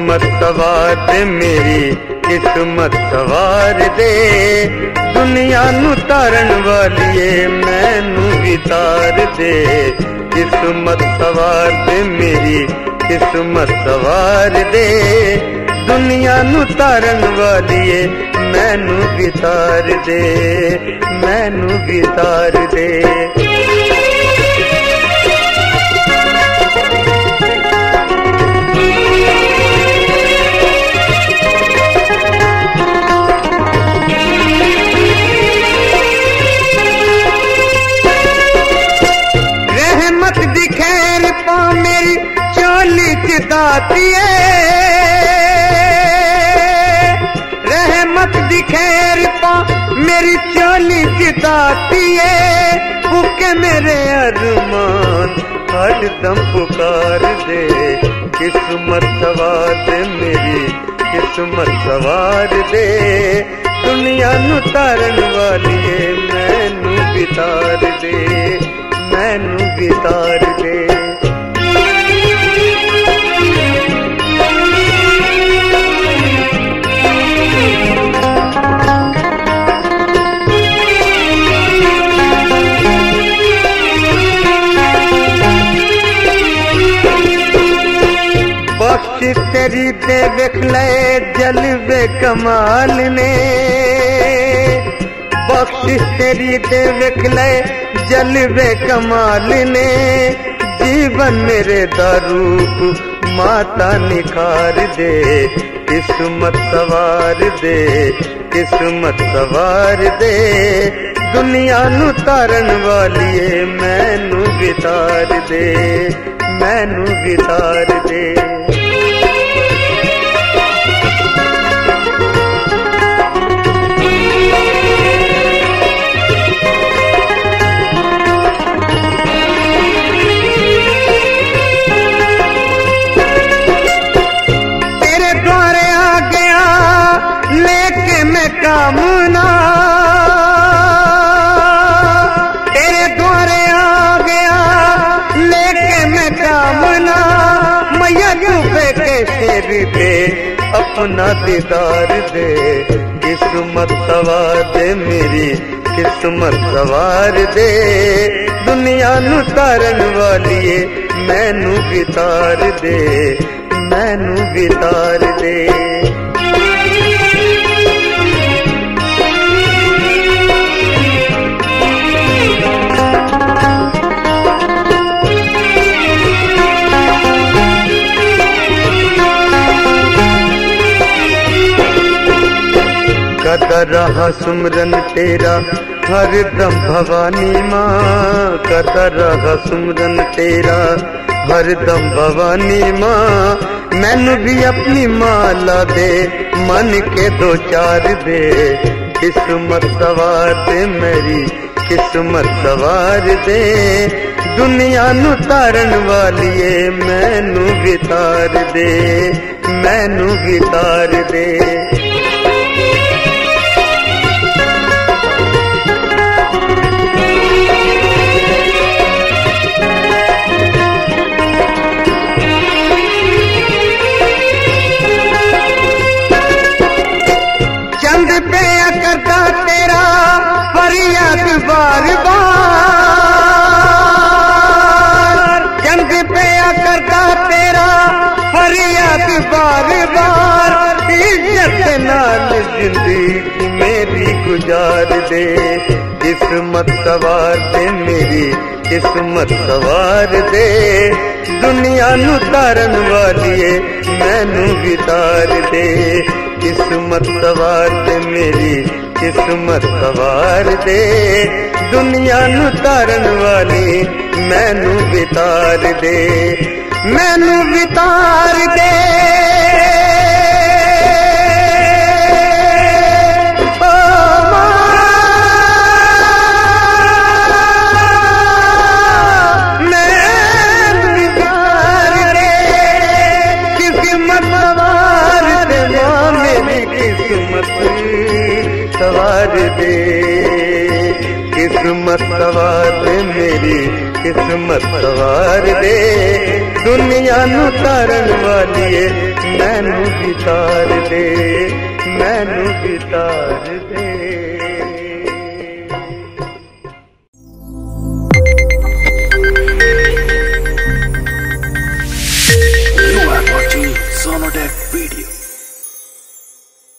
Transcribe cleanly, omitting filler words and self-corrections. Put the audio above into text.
किस्मत सवार दे मेरी किस्मत सवार दे, दुनिया नू तारन वालिए मैनू भी तार दे। किस्मत सवार दे मेरी किस्मत सवार दे, दुनिया नू तारन वालिए मैनू भी तार दे, मैनू भी तार दे। रहमत दी खैर पा मेरी चोली च दातिए, रहमत दी खैर पा मेरी चोली च दातिए, भूखे मेरे अरमान हर दम पुकार दे। किस्मत सवार दे मेरी किस्मत सवार दे, दुनिया नू तारन वालिए मैनू भी तार दे, मैनू भी तार दे। बख्श तेरी दे वेख ले जलवे कमाल ने, बख्श तेरी दे वेख ले जलवे कमाल ने, जीवन मेरे दा रूप माता निखार दे। किस्मत सवार दे किस्मत सवार दे, दुनिया नू तारन वालिए मैनू भी तार दे, मैनू भी तार दे। कामना तेरे द्वारे आ गया लेके मैं कामना, मैया डूबे के शेर पे अपना दीदार दे। किस्मत सवार दे मेरी किस्मत सवार दे, दुनिया नू तारन वालिए मैनू भी तार दे, मैनू भी तार दे। करता रहा सुमरन तेरा हर दम भवानी माँ, करता रहा सुमरन तेरा हर दम भवानी माँ, मैनू भी अपनी माला दे मन के दो चार दे। किस्मत सवार दे मेरी किस्मत सवार दे, दुनिया नू तारन वालिए मैनू भी तार दे, मैनू भी तार दे। करता तेरा फरियाद बार बार, जंग पे करता तेरा फरियाद बार बार, इज्जत नाल जिंदगी मेरी गुजार दे। किस्मत सवार दे मेरी किस्मत सवार दे, दुनिया नू तारन वालिए मैनू भी तार दे। किस्मत सवार दे मेरी किस्मत सवार दे, दुनिया नू तारन वाली मैनू भी तार दे, मैनू भी तार दे। सवार दे किस्मत सवार दे मेरी किस्मत सवार दे, दुनिया नू तारन वालिए मैनू भी तार दे, मैनू भी तार दे।